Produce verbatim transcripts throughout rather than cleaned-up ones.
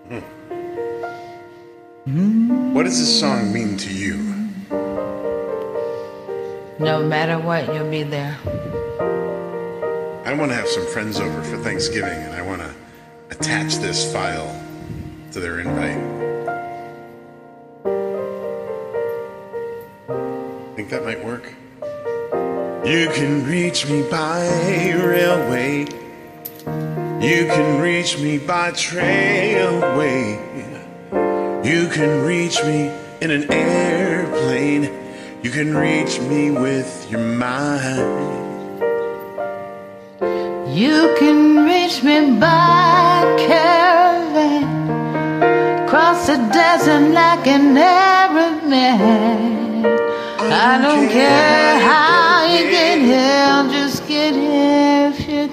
Hmm. What does this song mean to you? No matter what, you'll be there. I want to have some friends over for Thanksgiving, and I want to attach this file to their invite. Think that might work? You can reach me by railway. You can reach me by trailway. You can reach me in an airplane. You can reach me with your mind. You can reach me by caravan, cross the desert like an Arab man. I don't care how you get here, just get here if you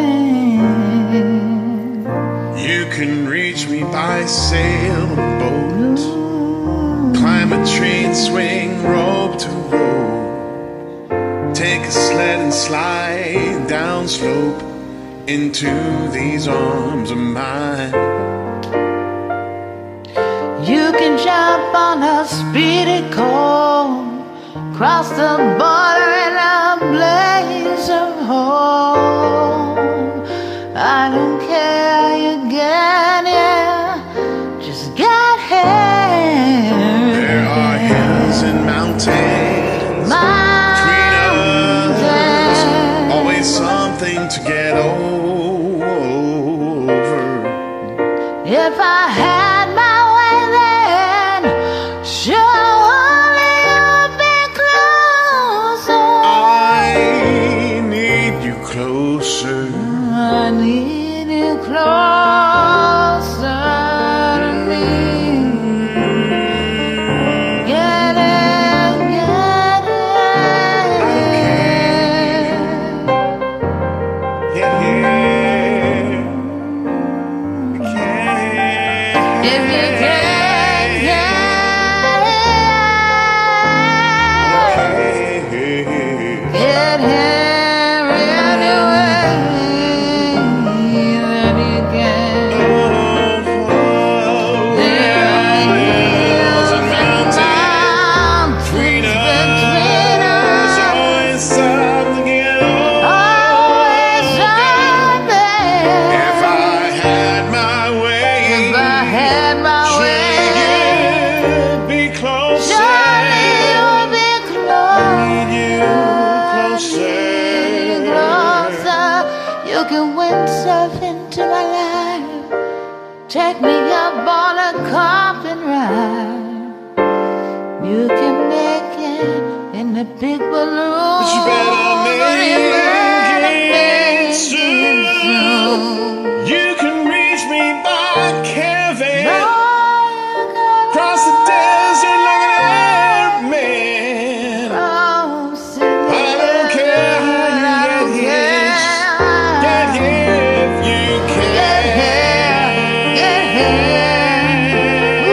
can. You can reach me by sailboat, climb a train, swing rope to rope, take a sled and slide down slope into these arms of mine. You can jump on a speedy coal, cross the border in a blaze of hope. I don't care how you get here, just get here. There are hills and mountains between us, always something to get over. If I had my way then, surely you'd be closer. I need you closer. I need you closer to me. Get it, get it. Get here. If you can get here anyway, then you can. There are hills and mountains between us, Always something to get over. always something. If I had my way, If I had my way, you'd be closer. surely you'll be Need you closer. closer. You can windsurf into my life, take me up on a coffin ride. You can make it in the big balloon, But you better make it soon. You can reach me by caravan, cross the desert like an Arab man. I don't care how you get here, get here if you can. Get here.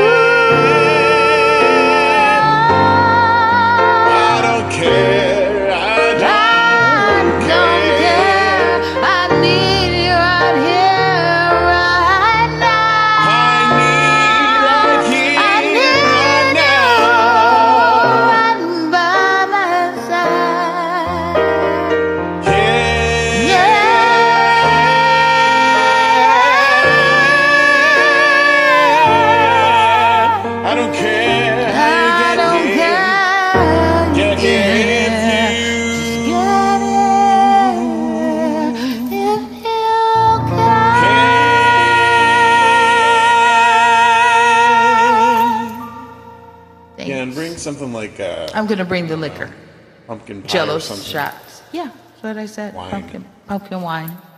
I don't care, I I don't don't care. I need you right here, right now. I need right here, I need right you now. right by my side. Yeah. I don't care how I you don't get here. care. Get here if you Get here if you can. can. Yeah, and bring something like uh, I'm gonna bring the liquor, pumpkin pie Jello or something. shots. Yeah, that's what I said. Wine. Pumpkin, pumpkin wine.